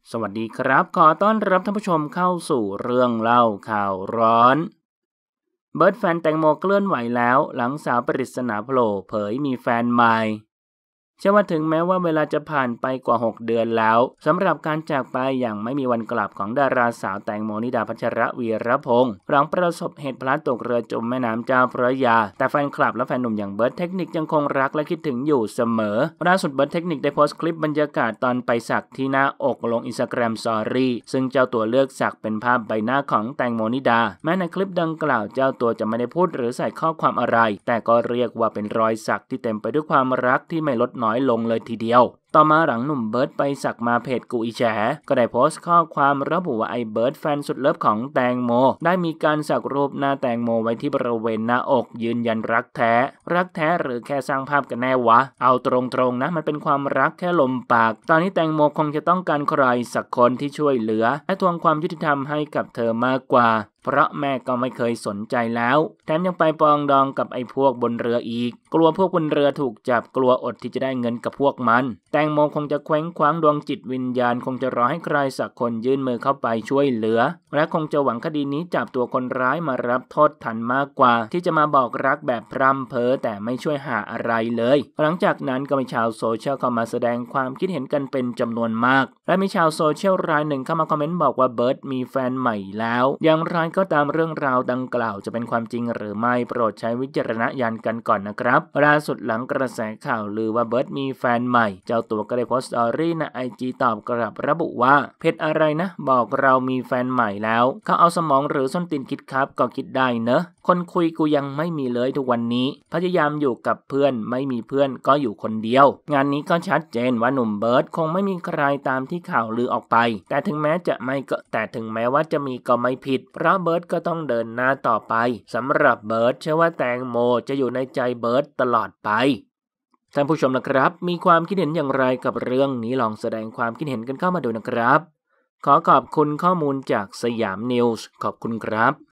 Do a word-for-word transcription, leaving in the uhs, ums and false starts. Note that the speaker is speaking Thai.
สวัสดีครับขอต้อนรับท่านผู้ชมเข้าสู่เรื่องเล่าข่าวร้อนเบิร์ดแฟนแตงโมเคลื่อนไหวแล้วหลังสาวปริศนาโผล่เผยมีแฟนใหม่เชื่อว่าถึงแม้ว่าเวลาจะผ่านไปกว่าหกเดือนแล้วสำหรับการจากไปอย่างไม่มีวันกลับของดาราสาวแตงโมนิดาพัชรวีรพงศ์หลังประสบเหตุพลัดตกเรือจมแม่น้ำเจ้าพระยาแต่แฟนคลับและแฟนหนุ่มอย่างเบิร์ดเทคนิคยังคงรักและคิดถึงอยู่เสมอล่าสุดเบิร์ดเทคนิคได้โพสต์คลิปบรรยากาศตอนไปสักที่หน้าอกลงอินสตาแกรมสตอรี่ซึ่งเจ้าตัวเลือกสักเป็นภาพใบหน้าของแตงโมนิดาแม้ในคลิปดังกล่าวเจ้าตัวจะไม่ได้พูดหรือใส่ข้อความอะไรแต่ก็เรียกว่าเป็นรอยสักที่เต็มไปด้วยความรักที่ไม่ลดน้อยลงเลยทีเดียวต่อมาหลังหนุ่มเบิร์ดไปสักมาเพจกูอีแฉก็ได้โพสต์ข้อความระบุว่าไอ้เบิร์ดแฟนสุดเลิฟของแตงโมได้มีการสักรูปหน้าแตงโมไว้ที่บริเวณหน้าอกยืนยันรักแท้รักแท้หรือแค่สร้างภาพกันแน่วะเอาตรงๆนะมันเป็นความรักแค่ลมปากตอนนี้แตงโมคงจะต้องการใครสักคนที่ช่วยเหลือและทวงความยุติธรรมให้กับเธอมากกว่าเพราะแม่ก็ไม่เคยสนใจแล้วแถมยังไปปองดองกับไอ้พวกบนเรืออีกกลัวพวกบนเรือถูกจับกลัวอดที่จะได้เงินกับพวกมันแตงโมคงจะเคว้งคว้างดวงจิตวิญญาณคงจะรอให้ใครสักคนยื่นมือเข้าไปช่วยเหลือและคงจะหวังคดีนี้จับตัวคนร้ายมารับโทษทันมากกว่าที่จะมาบอกรักแบบพร่ำเพ้อแต่ไม่ช่วยหาอะไรเลยหลังจากนั้นก็มีชาวโซเชียลเข้ามาแสดงความคิดเห็นกันเป็นจำนวนมากและมีชาวโซเชียลรายหนึ่งเข้ามาคอมเมนต์บอกว่าเบิร์ดมีแฟนใหม่แล้วอย่างไรก็ตามเรื่องราวดังกล่าวจะเป็นความจริงหรือไม่โปรดใช้วิจารณญาณกันก่อนนะครับล่าสุดหลังกระแสข่าวลือว่าเบิร์ดมีแฟนใหม่เจ้าตัวก็ได้โพสต์สตอรี่ใน ไอ จี ตอบกลับระบุว่าเพจอะไรนะบอกเรามีแฟนใหม่แล้วเขาเอาสมองหรือส้นตีนคิดครับก็คิดได้เนอะคนคุยกูยังไม่มีเลยทุกวันนี้พยายามอยู่กับเพื่อนไม่มีเพื่อนก็อยู่คนเดียวงานนี้ก็ชัดเจนว่าหนุ่มเบิร์ดคงไม่มีใครตามที่ข่าวลือออกไปแต่ถึงแม้จะไม่ก็แต่ถึงแม้ว่าจะมีก็ไม่ผิดเพราะเบิร์ดก็ต้องเดินหน้าต่อไปสำหรับเบิร์ดเชื่อว่าแตงโมจะอยู่ในใจเบิร์ดตลอดไปท่านผู้ชมนะครับมีความคิดเห็นอย่างไรกับเรื่องนี้ลองแสดงความคิดเห็นกันเข้ามาดูนะครับขอขอบคุณข้อมูลจากสยามนิวส์ขอบคุณครับ